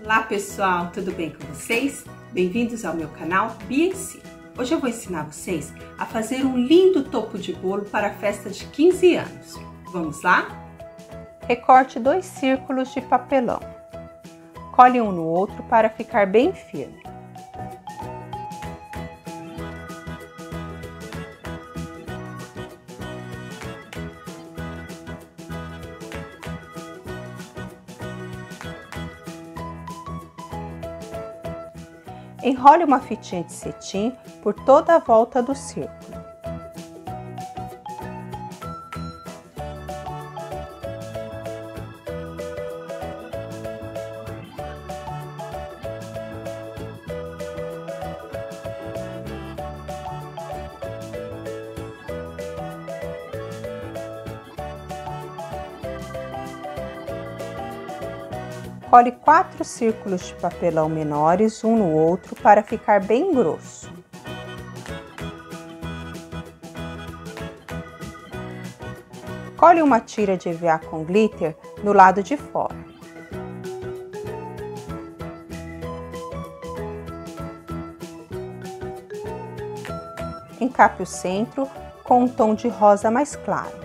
Olá pessoal, tudo bem com vocês? Bem-vindos ao meu canal BNC. Hoje eu vou ensinar vocês a fazer um lindo topo de bolo para a festa de 15 anos. Vamos lá? Recorte 2 círculos de papelão. Cole um no outro para ficar bem firme. Enrole uma fitinha de cetim por toda a volta do círculo. Cole 4 círculos de papelão menores um no outro para ficar bem grosso. Cole uma tira de EVA com glitter no lado de fora. Encape o centro com um tom de rosa mais claro.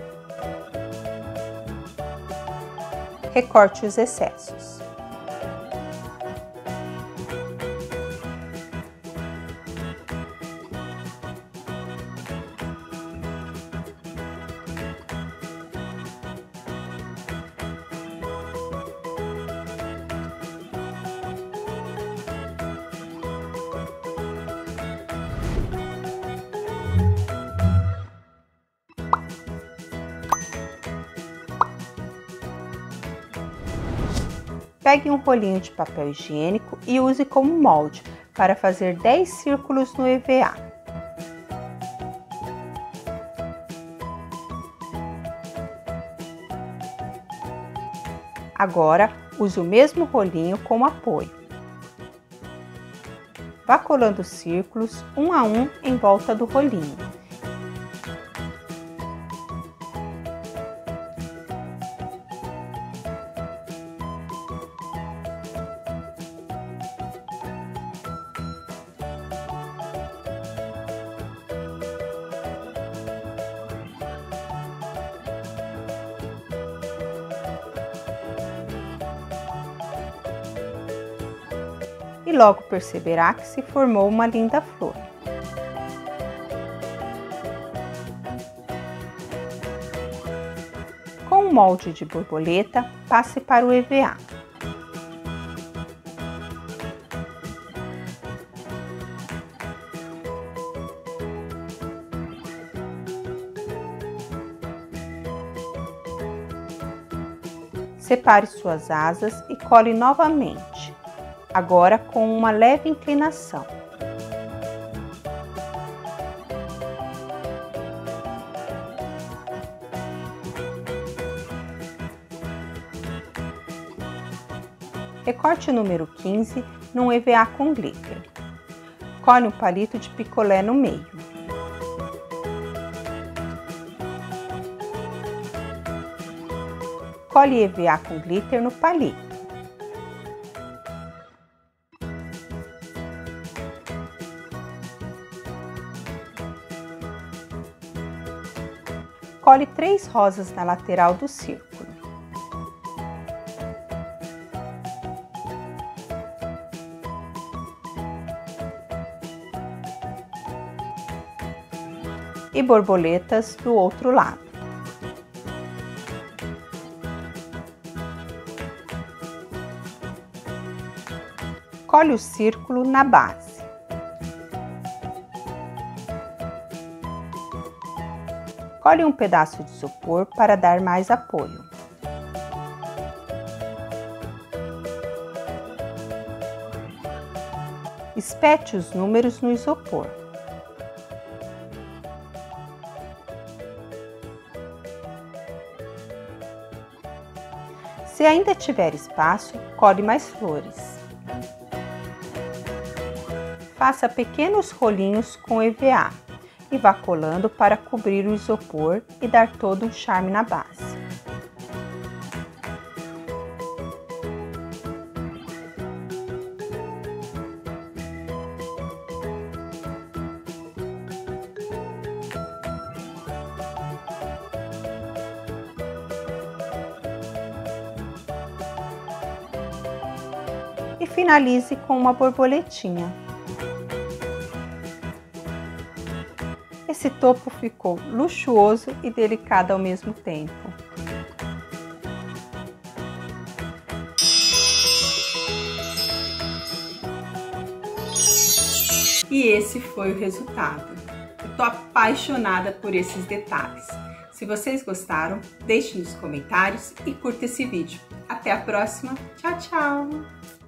Recorte os excessos. Pegue um rolinho de papel higiênico e use como molde para fazer 10 círculos no EVA. Agora, use o mesmo rolinho como apoio. Vá colando os círculos um a um em volta do rolinho. E logo perceberá que se formou uma linda flor. Com o molde de borboleta, passe para o EVA. Separe suas asas e cole novamente. Agora com uma leve inclinação. Recorte o número 15 num EVA com glitter. Cole um palito de picolé no meio. Cole EVA com glitter no palito. Cole 3 rosas na lateral do círculo. E borboletas do outro lado. Cole o círculo na base. Cole um pedaço de isopor para dar mais apoio. Espete os números no isopor. Se ainda tiver espaço, cole mais flores. Faça pequenos rolinhos com EVA. E vá colando para cobrir o isopor e dar todo um charme na base. e finalize com uma borboletinha. Esse topo ficou luxuoso e delicado ao mesmo tempo. E esse foi o resultado. Eu tô apaixonada por esses detalhes. Se vocês gostaram, deixe nos comentários e curta esse vídeo. Até a próxima. Tchau, tchau!